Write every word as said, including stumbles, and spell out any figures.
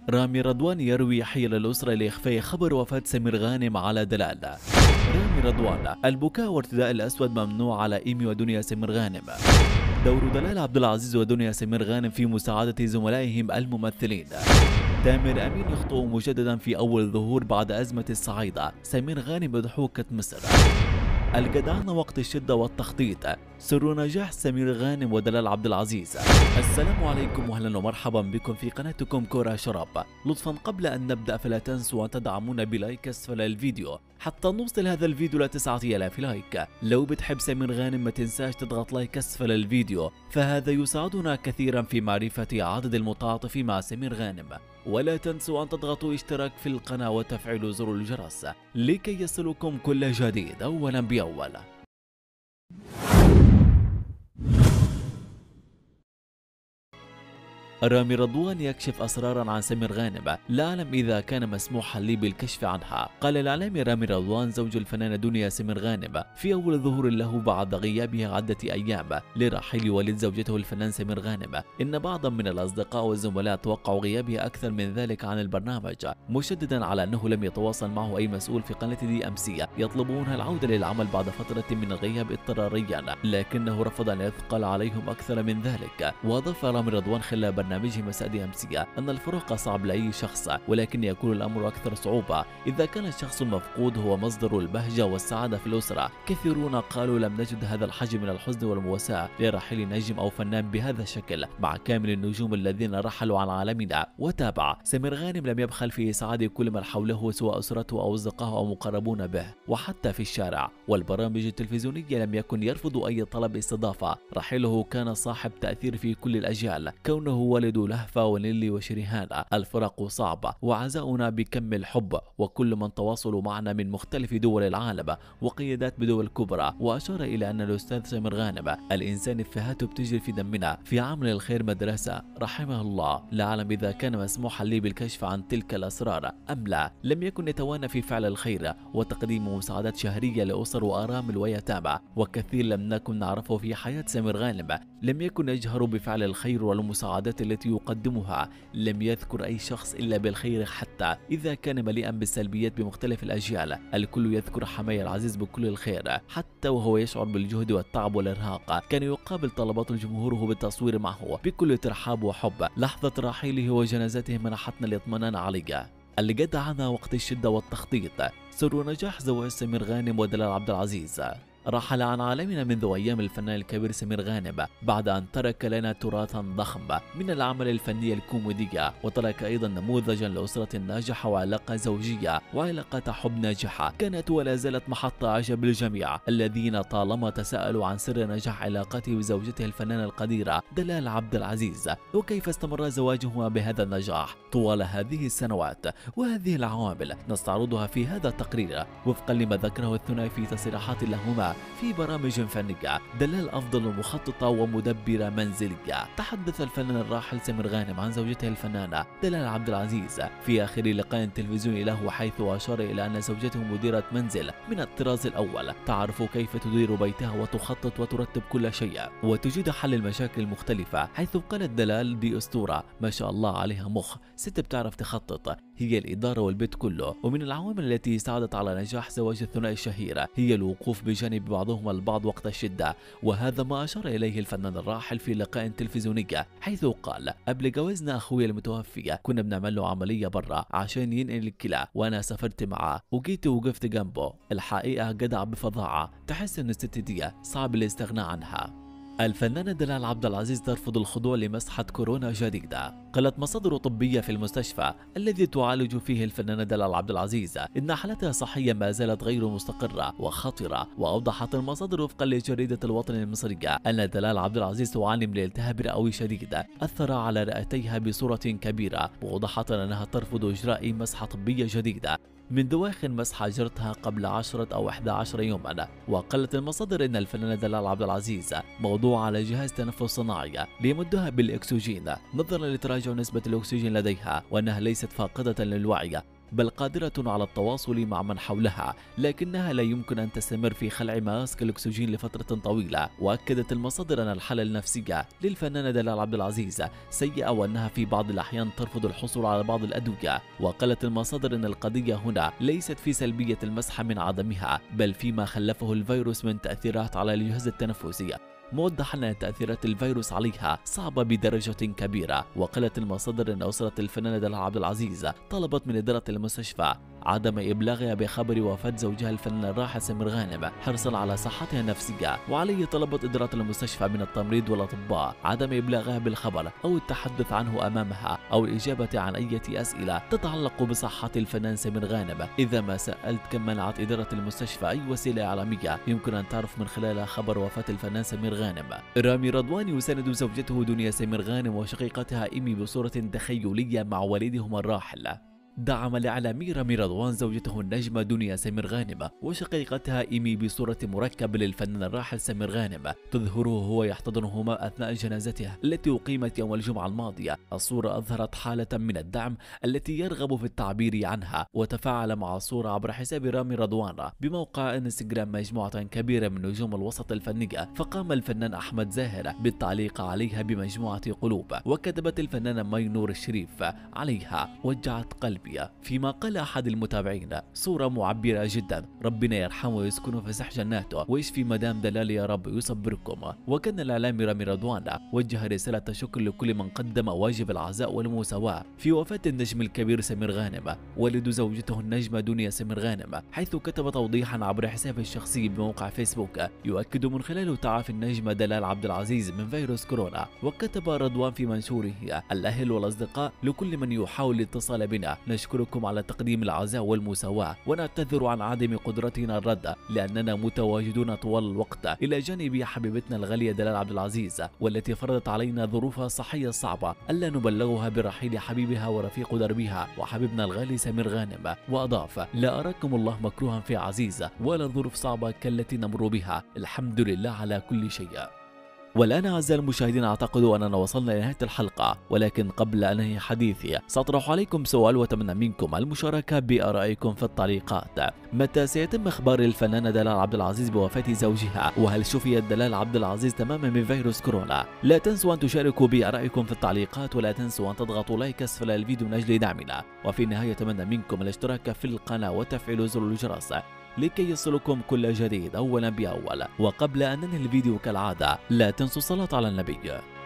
رامي رضوان يروي حيل الأسرة لإخفاء خبر وفاة سمير غانم على دلال. رامي رضوان: البكاء وارتداء الأسود ممنوع على إيمي ودنيا سمير غانم. دور دلال عبد العزيز ودنيا سمير غانم في مساعدة زملائهم الممثلين. تامر أمين يخطئ مجددا في أول ظهور بعد أزمة الصعيدة. سمير غانم بضحوكة مصر. الجدعنة وقت الشدة والتخطيط. سر نجاح سمير غانم ودلال عبد العزيز. السلام عليكم واهلا ومرحبا بكم في قناتكم كورة شراب. لطفا قبل ان نبدأ فلا تنسوا ان تدعمونا بلايك اسفل الفيديو حتى نوصل هذا الفيديو ل تسعة آلاف لايك. لو بتحب سمير غانم ما تنساش تضغط لايك اسفل الفيديو، فهذا يساعدنا كثيرا في معرفة عدد المتعاطف مع سمير غانم. ولا تنسوا ان تضغطوا اشتراك في القناة وتفعيل زر الجرس لكي يصلكم كل جديد اولا باول. رامي رضوان يكشف أسرارا عن سمير غانم. لا أعلم إذا كان مسموحا لي بالكشف عنها. قال الإعلامي رامي رضوان زوج الفنانة دنيا سمير غانم في أول ظهور له بعد غيابها عدة أيام لرحيل والد زوجته الفنان سمير غانم إن بعضا من الأصدقاء والزملاء توقعوا غيابها أكثر من ذلك عن البرنامج، مشددا على أنه لم يتواصل معه أي مسؤول في قناة دي أم سي يطلبونها العودة للعمل بعد فترة من الغياب اضطراريا، لكنه رفض أن يثقل عليهم أكثر من ذلك. وأضاف رامي رضوان خلال برنامجه مساء دي أم سي أن الفراق صعب لأي شخص، ولكن يكون الأمر أكثر صعوبة إذا كان الشخص المفقود هو مصدر البهجة والسعادة في الأسرة. كثيرون قالوا لم نجد هذا الحجم من الحزن والمواساة لرحيل نجم أو فنان بهذا الشكل مع كامل النجوم الذين رحلوا عن عالمنا. وتابع: سمير غانم لم يبخل في إسعاد كل من حوله سواء أسرته أو أصدقائه أو مقربون به، وحتى في الشارع والبرامج التلفزيونية لم يكن يرفض أي طلب استضافة. رحيله كان صاحب تأثير في كل الأجيال، كونه والد لهفة ونيلي وشريهان. الفراق صعبة وعزاؤنا بكم الحب وكل من تواصلوا معنا من مختلف دول العالم وقيادات بدول كبرى. وأشار إلى أن الأستاذ سمير غانم الإنسان إفهاته بتجري في دمنا، في عمل الخير مدرسة رحمه الله. لا أعلم إذا كان مسموحا لي بالكشف عن تلك الأسرار أم لا. لم يكن يتوانى في فعل الخير وتقديم مساعدات شهرية لأسر وأرامل ويتامى، وكثير لم نكن نعرفه في حياة سمير غانم. لم يكن يجهر بفعل الخير والمساعدات التي يقدمها. لم يذكر أي شخص إلا بالخير حتى إذا كان مليئا بالسلبيات بمختلف الأجيال. الكل يذكر حماية العزيز بكل الخير، حتى وهو يشعر بالجهد والتعب والإرهاق كان يقابل طلبات جمهوره بالتصوير معه بكل ترحاب وحب. لحظة رحيله وجنازته منحتنا الاطمئنان عليه. الجدعنة وقت الشدة والتخطيط. سر نجاح زواج سمير غانم ودلال عبد العزيز. رحل عن عالمنا منذ أيام الفنان الكبير سمير غانم بعد أن ترك لنا تراثا ضخم من الأعمال الفنية الكوميدية، وترك أيضا نموذجا لأسرة ناجحة وعلاقة زوجية وعلاقة حب ناجحة كانت ولا زالت محط عجب الجميع الذين طالما تساءلوا عن سر نجاح علاقته بزوجته الفنانة القديرة دلال عبد العزيز، وكيف استمر زواجهما بهذا النجاح طوال هذه السنوات. وهذه العوامل نستعرضها في هذا التقرير وفقا لما ذكره الثنائي في تصريحات لهما في برامج فنية. دلال أفضل مخططة ومدبرة منزلية. تحدث الفنان الراحل سمير غانم عن زوجته الفنانة دلال عبد العزيز في آخر لقاء تلفزيوني له، حيث أشار إلى أن زوجته مديرة منزل من الطراز الأول، تعرف كيف تدير بيتها وتخطط وترتب كل شيء وتجيد حل المشاكل المختلفة. حيث قالت دلال: دي أسطورة ما شاء الله عليها مخ، ست بتعرف تخطط، هي الإدارة والبيت كله. ومن العوامل التي ساعدت على نجاح زواج الثنائي الشهير هي الوقوف بجانب بعضهم البعض وقت الشدة، وهذا ما أشار إليه الفنان الراحل في لقاء تلفزيوني، حيث قال: قبل جوازنا أخوي المتوفي كنا بنعمل له عملية برا عشان ينقل الكلى، وأنا سافرت معاه وجيت وقفت جنبه. الحقيقة جدع بفظاعة، تحس إن الست دي صعب الاستغناء عنها. الفنانة دلال عبد العزيز ترفض الخضوع لمسحة كورونا جديدة. قالت مصادر طبية في المستشفى الذي تعالج فيه الفنانة دلال عبد العزيز إن حالتها الصحية ما زالت غير مستقرة وخطرة. وأوضحت المصادر وفقا لجريدة الوطن المصرية أن دلال عبد العزيز تعاني من التهاب رئوي شديد أثر على رئتيها بصورة كبيرة، وأوضحت أنها ترفض إجراء مسحة طبية جديدة من دواخل مسحة أجرتها قبل عشرة أو إحدى عشر يوما. وقالت المصادر إن الفنانة دلال عبد العزيز موضوع على جهاز تنفس صناعي ليمدها بالأكسجين نظرا لتراجع نسبة الأكسجين لديها، وأنها ليست فاقدة للوعي. بل قادرة على التواصل مع من حولها، لكنها لا يمكن أن تستمر في خلع ماسك الأكسجين لفترة طويلة. وأكدت المصادر أن الحالة النفسية للفنانة دلال عبد العزيز سيئة، وأنها في بعض الأحيان ترفض الحصول على بعض الأدوية. وقالت المصادر أن القضية هنا ليست في سلبية المسحة من عدمها، بل فيما خلفه الفيروس من تأثيرات على الجهاز التنفسي، موضحا أن تأثيرات الفيروس عليها صعبة بدرجة كبيرة. وقالت المصادر أن أسرة الفنانة دلال عبد العزيز طلبت من إدارة المستشفى عدم إبلاغها بخبر وفاة زوجها الفنان الراحل سمير غانم حرصا على صحتها النفسية. وعليه طلبت إدارة المستشفى من التمريض والأطباء عدم إبلاغها بالخبر أو التحدث عنه أمامها أو الإجابة عن أي أسئلة تتعلق بصحة الفنان سمير غانم. إذا ما سألت كم منعت إدارة المستشفى أي وسيلة إعلامية يمكن أن تعرف من خلالها خبر وفاة الفنان سمير غانم. رامي رضوان يساند زوجته دنيا سمير غانم وشقيقتها إيمي بصورة تخيلية مع والدهما الراحل. دعم الإعلامي رامي رضوان زوجته النجمة دنيا سمير غانم وشقيقتها إيمي بصورة مركب للفنان الراحل سمير غانم تظهره وهو يحتضنهما أثناء جنازته التي أقيمت يوم الجمعة الماضية. الصورة أظهرت حالة من الدعم التي يرغب في التعبير عنها، وتفاعل مع الصورة عبر حساب رامي رضوان بموقع انستغرام مجموعة كبيرة من نجوم الوسط الفنية. فقام الفنان أحمد زاهر بالتعليق عليها بمجموعة قلوب، وكتبت الفنانة مي نور الشريف عليها وجعت قلبي. فيما قال أحد المتابعين: صورة معبرة جدا، ربنا يرحمه ويسكنه في سح جناته ويشفي مدام دلال يا رب ويصبركم. وكان الإعلامي رامي رضوان وجه رسالة شكر لكل من قدم واجب العزاء والمساواة في وفاة النجم الكبير سمير غانم والد زوجته النجمة دنيا سمير غانم، حيث كتب توضيحا عبر حسابه الشخصي بموقع فيسبوك يؤكد من خلاله تعافي النجمة دلال عبد العزيز من فيروس كورونا. وكتب رضوان في منشوره: الأهل والأصدقاء لكل من يحاول الاتصال بنا، نشكركم على تقديم العزاء والمساواة ونعتذر عن عدم قدرتنا الرد لأننا متواجدون طوال الوقت إلى جانب حبيبتنا الغالية دلال عبد العزيز، والتي فرضت علينا ظروفها الصحية الصعبة ألا نبلغها برحيل حبيبها ورفيق دربها وحبيبنا الغالي سمير غانم. وأضاف: لا أراكم الله مكروها في عزيز ولا ظروف صعبة كالتي نمر بها، الحمد لله على كل شيء. والآن أعزائي المشاهدين أعتقد أننا وصلنا إلى نهاية الحلقة، ولكن قبل أن أنهي حديثي سأطرح عليكم سؤال وأتمنى منكم المشاركة بآرائكم في التعليقات. متى سيتم إخبار الفنانة دلال عبد العزيز بوفاة زوجها؟ وهل شفيت دلال عبد العزيز تماما من فيروس كورونا؟ لا تنسوا أن تشاركوا بآرائكم في التعليقات، ولا تنسوا أن تضغطوا لايك أسفل الفيديو من أجل دعمنا. وفي النهاية أتمنى منكم الاشتراك في القناة وتفعيل زر الجرس لكي يصلكم كل جديد أولا بأول. وقبل أن ننهي الفيديو كالعادة لا تنسوا الصلاة على النبي.